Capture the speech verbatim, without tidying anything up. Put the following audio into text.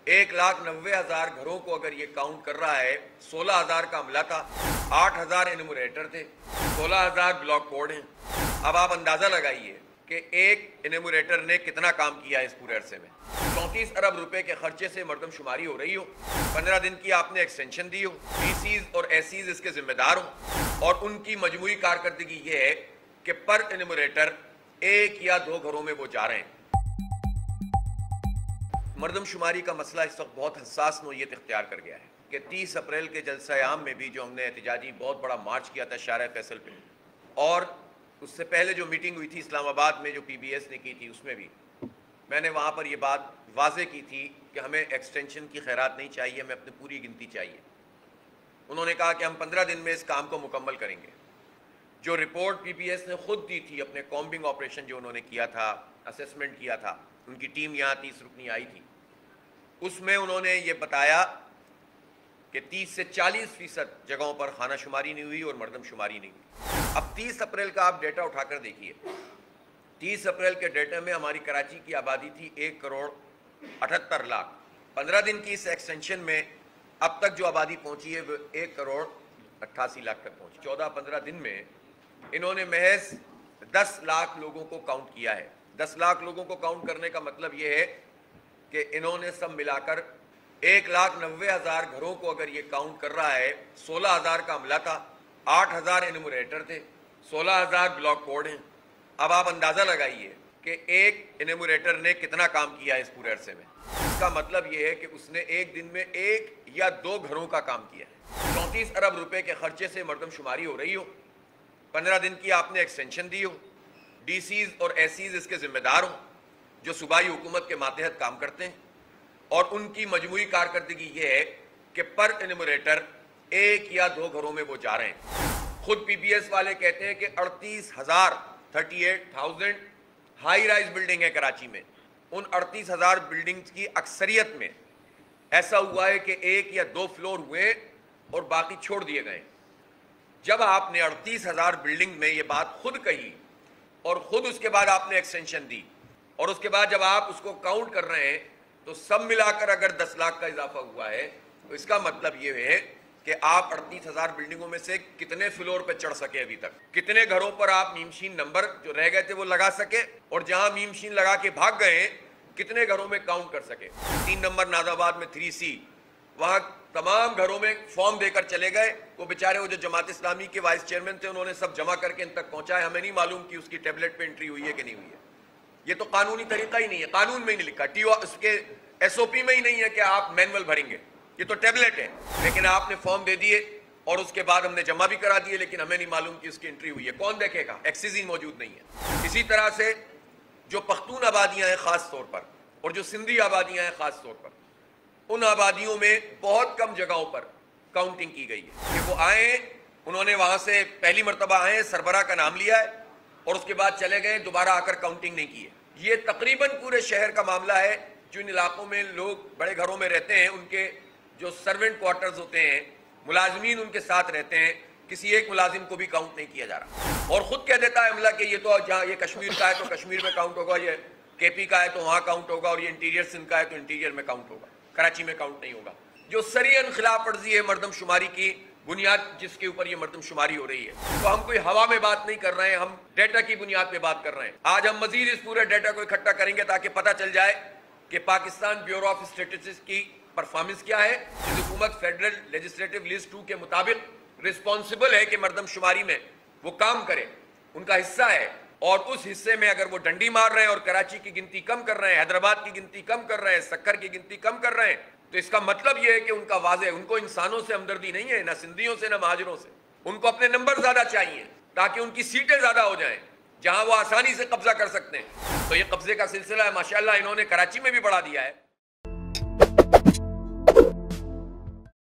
ایک لاکھ نوے ہزار گھروں کو اگر یہ کاؤنٹ کر رہا ہے، سولہ ہزار کا عملہ تھا، آٹھ ہزار انیموریٹر تھے، سولہ ہزار بلاک کوڈ ہیں۔ اب آپ اندازہ لگائیے کہ ایک انیموریٹر نے کتنا کام کیا ہے اس پورے عرصے میں۔ چونتیس ارب روپے کے خرچے سے مردم شماری ہو رہی ہو، پندرہ دن کی آپ نے ایکسٹینشن دی ہو، ڈی سیز اور ایسیز اس کے ذمہ دار ہوں، اور ان کی مجموعی کارکردگی یہ ہے کہ پر انیموریٹر ایک یا دو گھروں میں وہ جا رہے ہیں۔ مردم شماری کا مسئلہ اس وقت بہت حساس نوعیت اختیار کر گیا ہے کہ تیس اپریل کے جلسہ عام میں بھی جو ہم نے احتجاجی بہت بڑا مارچ کیا تھا شارع فیصل پہ، اور اس سے پہلے جو میٹنگ ہوئی تھی اسلام آباد میں جو پی بی ایس نے کی تھی، اس میں بھی میں نے وہاں پر یہ بات واضح کی تھی کہ ہمیں ایکسٹینشن کی خیرات نہیں چاہیے، ہمیں اپنی پوری گنتی چاہیے۔ انہوں نے کہا کہ ہم پندرہ دن میں اس کام کو مکمل کریں گے۔ جو رپورٹ پی بی ایس نے خود دی تھی، اپنے کامبنگ آپریشن جو انہوں نے کیا تھا، اسیسمنٹ کیا تھا، ان کی ٹیم یہاں تیس رکنی آئی تھی، اس میں انہوں نے یہ بتایا کہ تیس سے چالیس فیصد جگہوں پر خانہ شماری نہیں ہوئی اور مردم شماری نہیں ہوئی۔ اب تیس اپریل کا آپ ڈیٹا اٹھا کر دیکھیے، تیس اپریل کے ڈیٹا میں ہماری کراچی کی آبادی تھی ایک کروڑ اٹھہتر لاکھ، پندرہ دن کی اس ایکسٹینشن میں اب تک جو آبادی پہنچی ہے وہ ایک کروڑ اٹھاسی لاکھ تک پہنچی۔ چودہ پندرہ دن میں انہوں نے محض دس لاکھ لوگوں کو کاؤنٹ کیا ہے۔ دس لاکھ لوگوں کو کاؤنٹ کرنے کا مطلب یہ ہے کہ انہوں نے سب ملا کر ایک لاکھ نوے ہزار گھروں کو اگر یہ کاؤنٹ کر رہا ہے، سولہ ہزار کا عملہ تھا، آٹھ ہزار انیموریٹر تھے، سولہ ہزار بلاک کوڈ ہیں۔ اب آپ اندازہ لگائیے کہ ایک انیموریٹر نے کتنا کام کیا ہے اس پورے عرصے میں۔ اس کا مطلب یہ ہے کہ اس نے ایک دن میں ایک یا دو گھروں کا کام کیا ہے۔ چونتیس ارب روپے کے خرچے سے مردم شماری ہو رہی ہو، پندرہ دن کی آپ نے ایکسٹینشن دی ہو، ڈی سیز اور ایسیز اس کے ذمہ دار ہوں جو صوبائی حکومت کے ماتحت کام کرتے ہیں، اور ان کی مجموعی کارکردگی یہ ہے کہ پر انیموریٹر ایک یا دو گھروں میں وہ جا رہے ہیں۔ خود پی بی ایس والے کہتے ہیں کہ اڑتیس ہزار thirty eight thousand high rise building ہے کراچی میں، ان اڑتیس ہزار بلڈنگ کی اکثریت میں ایسا ہوا ہے کہ ایک یا دو فلور ہوئے اور باقی چھوڑ دیے گئے۔ جب آپ نے اڑتیس ہزار بلڈنگ میں یہ بات خود کہی اور خود اس کے بعد آپ نے ایکسٹینشن دی، اور اس کے بعد جب آپ اس کو کاؤنٹ کر رہے ہیں تو سب ملا کر اگر دس لاکھ کا اضافہ ہوا ہے تو اس کا مطلب یہ ہے کہ آپ اڑتیس ہزار بلڈنگوں میں سے کتنے فلور پہ چڑھ سکے ابھی تک، کتنے گھروں پر آپ میمشین نمبر جو رہ گئے تھے وہ لگا سکے، اور جہاں میمشین لگا کے بھاگ گئے ہیں کتنے گھروں میں کاؤنٹ کر سکے۔ تین نمبر ناز آباد میں تھری سی، وہاں تمام گھروں میں فارم دے کر چلے گئے، وہ بیچارے وہ جو جماعت اسلامی کے وائس چیئرمین تھے انہوں نے سب جمع کر کے ان تک پہنچائے، ہمیں نہیں معلوم کہ اس کی ٹیبلٹ پہ انٹری ہوئی ہے کہ نہیں ہوئی ہے۔ یہ تو قانونی طریقہ ہی نہیں ہے، قانون میں ہی نہیں لکھا، ٹی او اس کے ایس او پی میں ہی نہیں ہے کہ آپ مینول بھریں گے، یہ تو ٹیبلٹ ہے، لیکن آپ نے فارم دے دیے اور اس کے بعد ہم نے جمع بھی کرا دیے، لیکن ہمیں نہیں معلوم کہ اس کی انٹری ہوئی ہے۔ کون دیکھے گا؟ ایکسیز ہی موجود نہیں ہے۔ اسی طرح سے جو پختون آبادیاں ہیں خاص طور پر، اور جو سندھی آبادیاں ہیں خاص طور پر، ان آبادیوں میں بہت کم جگہوں پر کاؤنٹنگ کی گئی ہے کہ وہ آئے، انہوں نے وہاں سے پہلی مرتبہ آئے، سربراہ کا نام لیا ہے اور اس کے بعد چلے گئے، دوبارہ آ کر کاؤنٹنگ نہیں کی ہے۔ یہ تقریباً پورے شہر کا معاملہ ہے۔ جو ان علاقوں میں لوگ بڑے گھروں میں رہتے ہیں، ان کے جو سرونٹ کوارٹرز ہوتے ہیں، ملازمین ان کے ساتھ رہتے ہیں، کسی ایک ملازم کو بھی کاؤنٹ نہیں کیا جا رہا، اور خود کہہ دیتا ہے عملہ کہ یہ تو جہاں یہ کشمیر کا ہے تو کشمیر میں کاؤنٹ ہوگا، یہ کے پی کا ہے تو وہاں کاؤنٹ ہوگا، اور یہ انٹیریئر سندھ کا ہے تو انٹیریئر میں کاؤنٹ ہوگا، کراچی میں کاؤنٹ نہیں ہوگا۔ جو سریعاً خلاف ورزی ہے مردم شماری کی بنیاد جس کے اوپر یہ مردم شماری ہو رہی ہے، تو ہم کوئی ہوا میں بات نہیں کر رہے ہیں، ہم ڈیٹا کی بنیاد پہ بات کر رہے ہیں۔ آج ہم مزید اس پورے ڈیٹا کو اکٹھا کریں گے تاکہ پتہ چل جائے کہ پاکستان بیورو آف اسٹیٹسٹکس کی پرفارمنس کیا ہے۔ حکومت فیڈرل لیجسلیٹو لسٹ ٹو کے مطابق رسپانسبل ہے کہ مردم شماری میں وہ کام کرے، ان کا حصہ ہے، اور اس حصے میں اگر وہ ڈنڈی مار رہے ہیں اور کراچی کی گنتی کم کر رہے ہیں، حیدرآباد کی گنتی کم کر رہے ہیں، سکر کی گنتی کم کر رہے ہیں، تو اس کا مطلب یہ ہے کہ ان کا واضح، ان کو انسانوں سے ہمدردی نہیں ہے، نہ سندھیوں سے نہ مہاجروں سے، ان کو اپنے نمبر زیادہ چاہیے تاکہ ان کی سیٹیں زیادہ ہو جائیں جہاں وہ آسانی سے قبضہ کر سکتے ہیں۔ تو یہ قبضے کا سلسلہ ہے، ماشاءاللہ انہوں نے کراچی میں بھی بڑھا دیا ہے۔